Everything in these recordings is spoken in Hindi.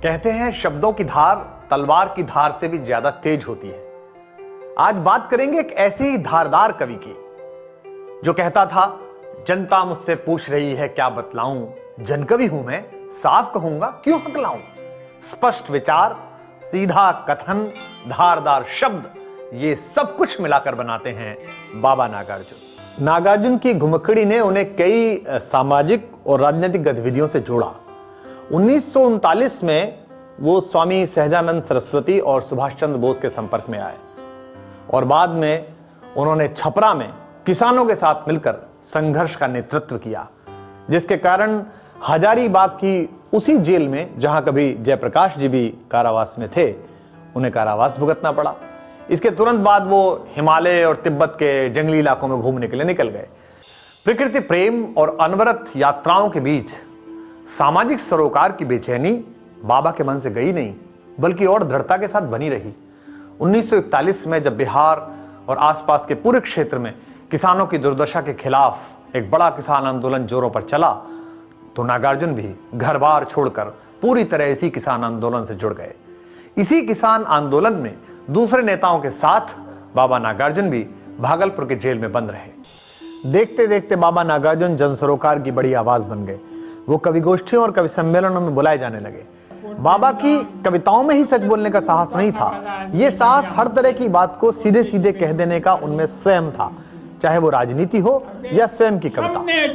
कहते हैं शब्दों की धार तलवार की धार से भी ज्यादा तेज होती है। आज बात करेंगे एक ऐसे ही धारदार कवि की जो कहता था, जनता मुझसे पूछ रही है क्या बतलाऊं, जनकवि हूं मैं, साफ कहूंगा क्यों हकलाऊं। स्पष्ट विचार, सीधा कथन, धारदार शब्द, ये सब कुछ मिलाकर बनाते हैं बाबा नागार्जुन। नागार्जुन की घुमक्कड़ी ने उन्हें कई सामाजिक और राजनीतिक गतिविधियों से जोड़ा। 1939 में वो स्वामी सहजानंद सरस्वती और सुभाष चंद्र बोस के संपर्क में आए और बाद में उन्होंने छपरा में किसानों के साथ मिलकर संघर्ष का नेतृत्व किया, जिसके कारण हजारीबाग की उसी जेल में जहां कभी जयप्रकाश जी भी कारावास में थे, उन्हें कारावास भुगतना पड़ा। इसके तुरंत बाद वो हिमालय और तिब्बत के जंगली इलाकों में घूमने के लिए निकल गए। प्रकृति प्रेम और अनवरत यात्राओं के बीच सामाजिक सरोकार की बेचैनी बाबा के मन से गई नहीं, बल्कि और दृढ़ता के साथ बनी रही। 1941 में जब बिहार और आसपास के पूरे क्षेत्र में किसानों की दुर्दशा के खिलाफ एक बड़ा किसान आंदोलन जोरों पर चला, तो नागार्जुन भी घर बार छोड़कर पूरी तरह इसी किसान आंदोलन से जुड़ गए। इसी किसान आंदोलन में दूसरे नेताओं के साथ बाबा नागार्जुन भी भागलपुर के जेल में बंद रहे। देखते देखते बाबा नागार्जुन जन सरोकार की बड़ी आवाज बन गए। वो कवि गोष्ठियों और कवि सम्मेलनों में बुलाए जाने लगे। बाबा की कविताओं में ही सच बोलने का साहस नहीं था, ये साहस हर तरह की बात को सीधे सीधे कह देने का उनमें स्वयं था, चाहे वो राजनीति हो या स्वयं की कविता।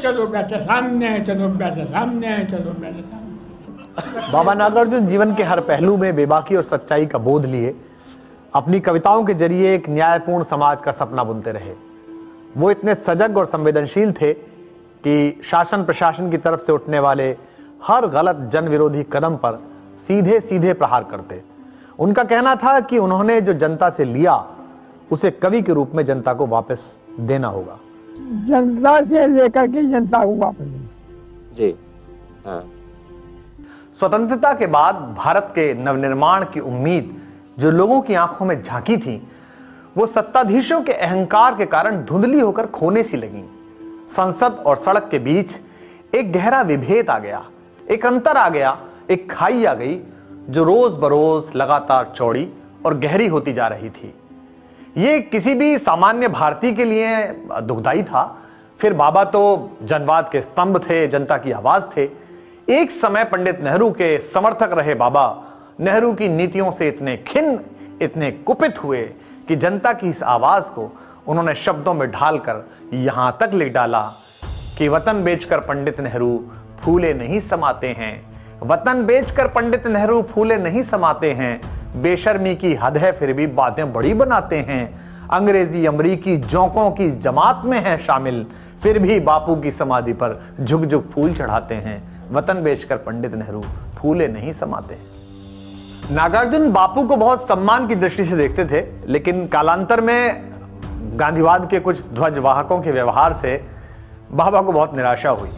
बाबा नागार्जुन जीवन के हर पहलू में बेबाकी और सच्चाई का बोध लिए अपनी कविताओं के जरिए एक न्यायपूर्ण समाज का सपना बुनते रहे। वो इतने सजग और संवेदनशील थे कि शासन प्रशासन की तरफ से उठने वाले हर गलत जन विरोधी कदम पर सीधे सीधे प्रहार करते। उनका कहना था कि उन्होंने जो जनता से लिया उसे कवि के रूप में जनता को वापस देना होगा। जनता से लेकर के जनता को वापस जी हाँ। स्वतंत्रता के बाद भारत के नवनिर्माण की उम्मीद जो लोगों की आंखों में झांकी थी, वो सत्ताधीशों के अहंकार के कारण धुंधली होकर खोने सी लगी। संसद और सड़क के बीच एक गहरा विभेद आ गया, एक अंतर आ गया, एक खाई आ गई जो रोज बरोज लगातार चौड़ी और गहरी होती जा रही थी। ये किसी भी सामान्य भारतीय के लिए दुखदाई था। फिर बाबा तो जनवाद के स्तंभ थे, जनता की आवाज थे। एक समय पंडित नेहरू के समर्थक रहे बाबा नेहरू की नीतियों से इतने खिन्न, इतने कुपित हुए कि जनता की इस आवाज को उन्होंने शब्दों में ढालकर यहां तक लिख डाला कि वतन बेचकर पंडित नेहरू फूले नहीं समाते हैं, वतन बेचकर पंडित नेहरू फूले नहीं समाते हैं, बेशर्मी की हद है फिर भी बातें बड़ी बनाते हैं, अंग्रेजी अमरीकी जोंकों की जमात में है शामिल, फिर भी बापू की समाधि पर झुक झुक फूल चढ़ाते हैं, वतन बेचकर पंडित नेहरू फूले नहीं समाते हैं। नागार्जुन बापू को बहुत सम्मान की दृष्टि से देखते थे, लेकिन कालांतर में गांधीवाद के कुछ ध्वजवाहकों के व्यवहार से बाबा को बहुत निराशा हुई।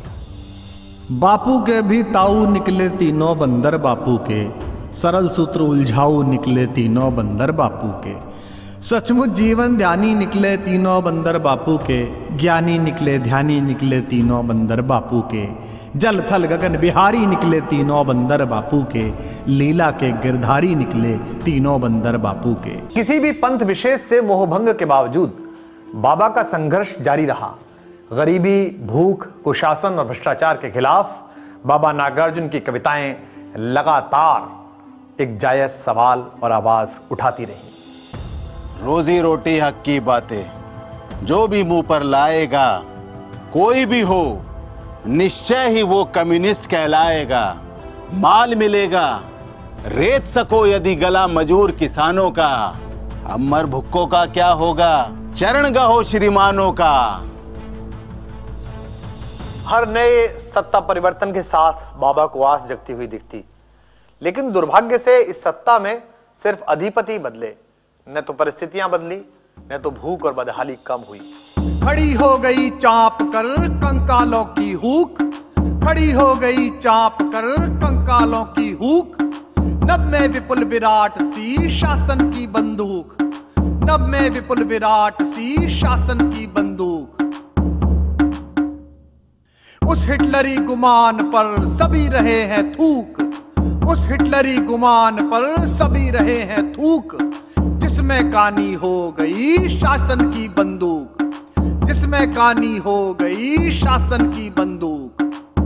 बापू के भी ताऊ निकले तीनों बंदर बापू के, सरल सूत्र उलझाऊ निकले तीनों बंदर बापू के, सचमुच जीवन ध्यानी निकले तीनों बंदर बापू के, ज्ञानी निकले ध्यानी निकले तीनों बंदर बापू के, जल थल गगन बिहारी निकले तीनों बंदर बापू के, लीला के गिरधारी निकले तीनों बंदर बापू के। किसी भी पंथ विशेष से मोहभंग के बावजूद बाबा का संघर्ष जारी रहा। गरीबी, भूख, कुशासन और भ्रष्टाचार के खिलाफ बाबा नागार्जुन की कविताएं लगातार एक जायज सवाल और आवाज उठाती रही। रोजी रोटी हक की बातें जो भी मुंह पर लाएगा, कोई भी हो निश्चय ही वो कम्युनिस्ट कहलाएगा। माल मिलेगा रेत सको यदि गला मजूर किसानों का, अमर भुक्कों का क्या होगा चरण गहो श्रीमानों का। हर नए सत्ता परिवर्तन के साथ बाबा को आस जगती हुई दिखती, लेकिन दुर्भाग्य से इस सत्ता में सिर्फ अधिपति बदले, न तो परिस्थितियां बदली, न तो भूख और बदहाली कम हुई। खड़ी हो गई चाप कर कंकालों की हुक, खड़ी हो गई चाप कर कंकालों की हुक, नभ में विपुल विराट सी शासन की बंदूक, नभ में विपुल विराट सी शासन की बंदूक। उस हिटलरी गुमान पर सभी रहे हैं थूक, उस हिटलरी गुमान पर सभी रहे हैं थूक, जिसमें कानी हो गई शासन की बंदूक, जिसमें कानी हो गई शासन की बंदूक।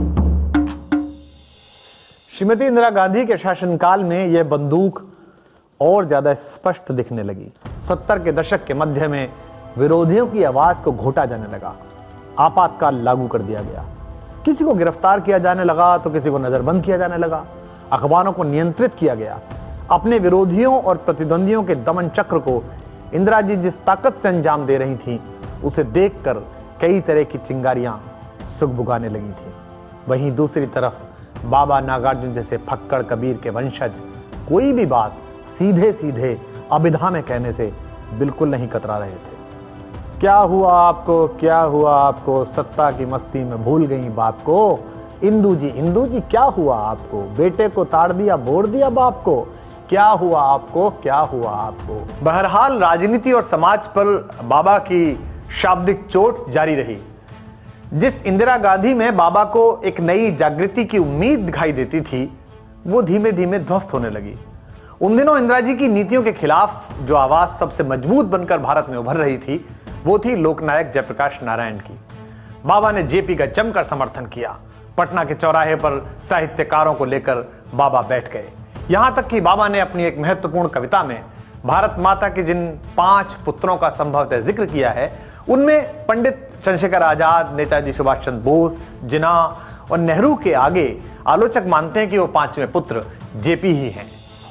श्रीमती इंदिरा गांधी के शासनकाल में यह बंदूक और ज्यादा स्पष्ट दिखने लगी। 70 के दशक के मध्य में विरोधियों की आवाज को घोटा जाने लगा। आपातकाल लागू कर दिया गया। किसी को गिरफ्तार किया जाने लगा तो किसी को नजरबंद किया जाने लगा। अखबारों को नियंत्रित किया गया। अपने विरोधियों और प्रतिद्वंदियों के दमन चक्र को इंदिरा जी जिस ताकत से अंजाम दे रही थीं, उसे देखकर कई तरह की चिंगारियां सुगबुगाने लगी थीं। वहीं दूसरी तरफ बाबा नागार्जुन जैसे फक्कड़ कबीर के वंशज कोई भी बात सीधे सीधे अभिधा में कहने से बिल्कुल नहीं कतरा रहे थे। क्या हुआ आपको, क्या हुआ आपको, सत्ता की मस्ती में भूल गई बाप को। इंदू जी क्या हुआ आपको, बेटे को ताड़ दिया बोर दिया बाप को। क्या हुआ आपको, क्या हुआ आपको। बहरहाल राजनीति और समाज पर बाबा की शाब्दिक चोट जारी रही। जिस इंदिरा गांधी में बाबा को एक नई जागृति की उम्मीद दिखाई देती थी, वो धीमे धीमे ध्वस्त होने लगी। उन दिनों इंदिरा जी की नीतियों के खिलाफ जो आवाज सबसे मजबूत बनकर भारत में उभर रही थी, वो थी लोकनायक जयप्रकाश नारायण की। बाबा ने जेपी का जमकर समर्थन किया। पटना के चौराहे पर साहित्यकारों को लेकर बाबा बैठ गए। यहां तक कि बाबा ने अपनी एक महत्वपूर्ण कविता में भारत माता के जिन 5 पुत्रों का संभवतः जिक्र किया है, उनमें पंडित चंद्रशेखर आजाद, नेताजी सुभाष चंद्र बोस, जिन्ना और नेहरू के आगे आलोचक मानते हैं कि वो 5वें पुत्र जेपी ही हैं।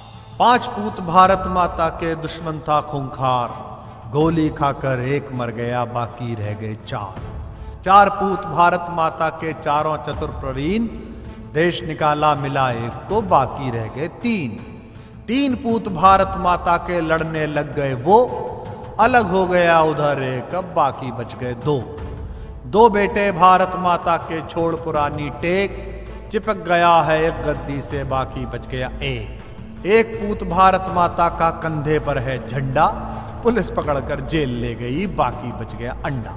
5 पूत भारत माता के दुश्मन था खूंखार, गोली खाकर एक मर गया बाकी रह गए 4। 4 पूत भारत माता के चारों चतुर प्रवीण, देश निकाला मिला एक को बाकी रह गए 3। 3 पूत भारत माता के लड़ने लग गए वो, अलग हो गया उधर एक अब बाकी बच गए 2। 2 बेटे भारत माता के छोड़ पुरानी टेक, चिपक गया है एक गद्दी से बाकी बच गया 1। 1 पूत भारत माता का कंधे पर है झंडा, पुलिस पकड़कर जेल ले गई बाकी बच गया अंडा।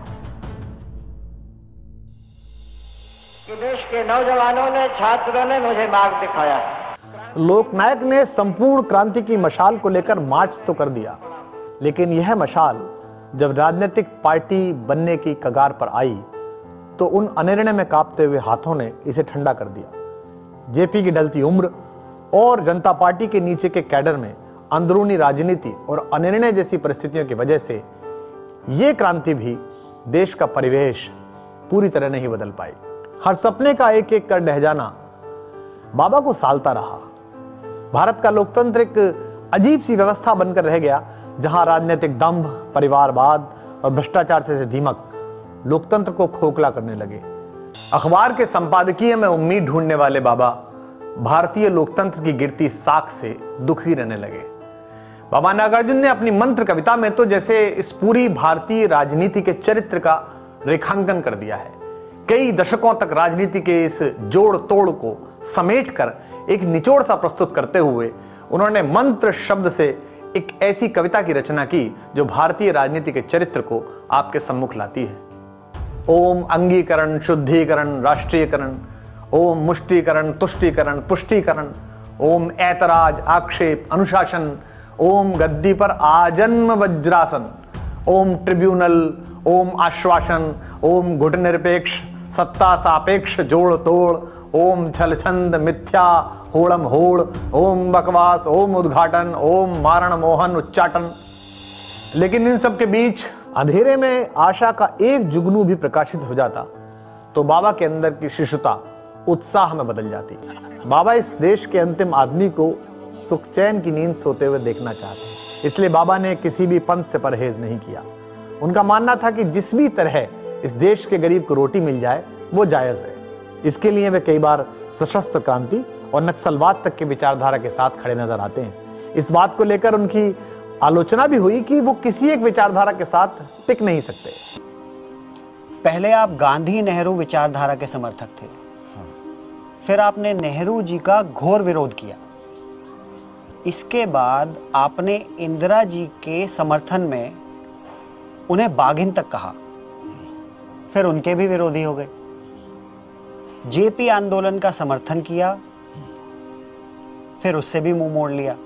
कि देश के नौजवानों ने, छात्रों ने मुझे मार्ग दिखाया। लोकनायक ने संपूर्ण क्रांति की मशाल को लेकर मार्च तो कर दिया, लेकिन यह मशाल जब राजनीतिक पार्टी बनने की कगार पर आई तो उन अनिर्णय में कांपते हुए हाथों ने इसे ठंडा कर दिया। जेपी की ढलती उम्र और जनता पार्टी के नीचे के कैडर में अंदरूनी राजनीति और अनिर्णय जैसी परिस्थितियों की वजह से यह क्रांति भी देश का परिवेश पूरी तरह नहीं बदल पाई। हर सपने का एक एक कर ढह जाना बाबा को सालता रहा। भारत का लोकतंत्र एक अजीब सी व्यवस्था बनकर रह गया, जहां राजनीतिक दंभ, परिवारवाद और भ्रष्टाचार से दीमक लोकतंत्र को खोखला करने लगे। अखबार के संपादकीय में उम्मीद ढूंढने वाले बाबा भारतीय लोकतंत्र की गिरती साख से दुखी रहने लगे। बाबा नागार्जुन ने अपनी मंत्र कविता में तो जैसे इस पूरी भारतीय राजनीति के चरित्र का रेखांकन कर दिया है। कई दशकों तक राजनीति के इस जोड़ तोड़ को समेटकर एक निचोड़ सा प्रस्तुत करते हुए उन्होंने मंत्र शब्द से एक ऐसी कविता की रचना की जो भारतीय राजनीति के चरित्र को आपके सम्मुख लाती है। ओम अंगीकरण, शुद्धिकरण, राष्ट्रीयकरण, ओम मुष्टिकरण, तुष्टिकरण, पुष्टिकरण, ओम ऐतराज, आक्षेप, अनुशासन, ओम गद्दी पर आजन्म वज्रासन, ओम ट्रिब्यूनल, ओम आश्वासन, ओम गुटनिरपेक्ष, सत्ता सापेक्ष जोड़ तोड़, ओम छलछंद, मिथ्या, होड़म होड़, ओम बकवास, ओम उद्घाटन, ओम मारण मोहन उच्चाटन। लेकिन इन सब के बीच अंधेरे में आशा का एक जुगनू भी प्रकाशित हो जाता तो बाबा के अंदर की शिशुता उत्साह में बदल जाती। बाबा इस देश के अंतिम आदमी को सुख चैन की नींद सोते हुए देखना चाहते, इसलिए बाबा ने किसी भी पंथ से परहेज नहीं किया। उनका मानना था कि जिस भी तरह इस देश के गरीब को रोटी मिल जाए वो जायज है। इसके लिए वे कई बार सशस्त्र क्रांति और नक्सलवाद तक के विचारधारा के साथ खड़े नजर आते हैं। इस बात को लेकर उनकी आलोचना भी हुई कि वो किसी एक विचारधारा के साथ टिक नहीं सकते। पहले आप गांधी नेहरू विचारधारा के समर्थक थे, फिर आपने नेहरू जी का घोर विरोध किया। इसके बाद आपने इंदिरा जी के समर्थन में उन्हें बाघिन तक कहा, फिर उनके भी विरोधी हो गए। जेपी आंदोलन का समर्थन किया, फिर उससे भी मुंह मोड़ लिया।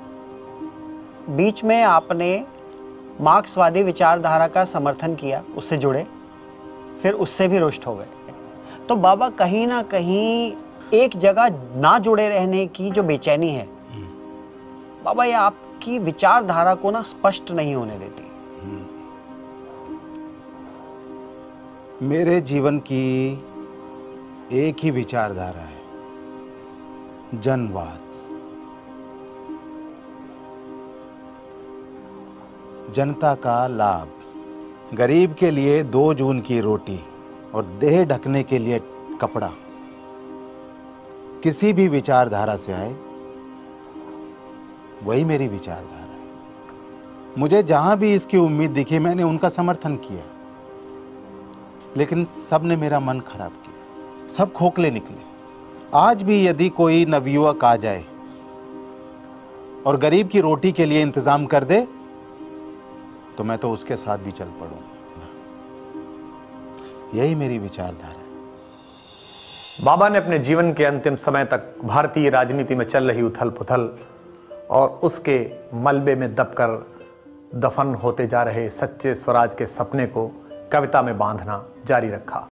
बीच में आपने मार्क्सवादी विचारधारा का समर्थन किया, उससे जुड़े, फिर उससे भी रुष्ट हो गए। तो बाबा कहीं ना कहीं एक जगह ना जुड़े रहने की जो बेचैनी है बाबा, ये आपकी विचारधारा को ना स्पष्ट नहीं होने देती। मेरे जीवन की एक ही विचारधारा है, जनवाद। जनता का लाभ, गरीब के लिए 2 जून की रोटी और देह ढकने के लिए कपड़ा। किसी भी विचारधारा से आए, वही मेरी विचारधारा है। मुझे जहां भी इसकी उम्मीद दिखी, मैंने उनका समर्थन किया, लेकिन सब ने मेरा मन खराब किया, सब खोखले निकले। आज भी यदि कोई नवयुवक आ जाए और गरीब की रोटी के लिए इंतजाम कर दे, तो मैं तो उसके साथ भी चल पड़ूंगा। यही मेरी विचारधारा है। बाबा ने अपने जीवन के अंतिम समय तक भारतीय राजनीति में चल रही उथल पुथल और उसके मलबे में दबकर दफन होते जा रहे सच्चे स्वराज के सपने को कविता में बांधना जारी रखा।